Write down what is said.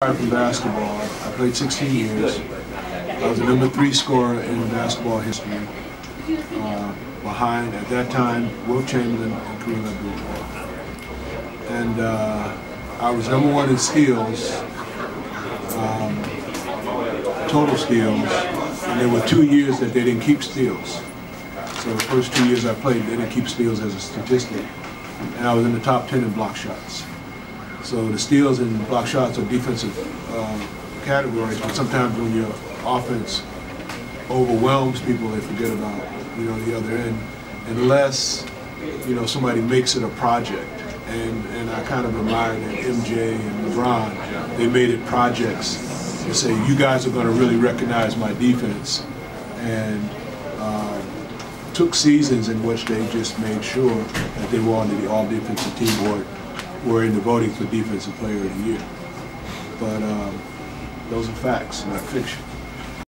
From basketball, I played 16 years. I was the #3 scorer in basketball history, behind, at that time, Wilt Chamberlain and Kareem Abdul-Jabbar. And I was #1 in steals, total steals, and there were 2 years that they didn't keep steals. So the first 2 years I played, they didn't keep steals as a statistic. And I was in the top 10 in block shots. So the steals and block shots are defensive categories, but sometimes when your offense overwhelms people, they forget about, the other end, unless, somebody makes it a project. And I kind of admire that MJ and LeBron, they made it projects to say, you guys are going to really recognize my defense, and took seasons in which they just made sure that they were on the all-defensive team board, were in the voting for Defensive Player of the Year. But those are facts, not fiction.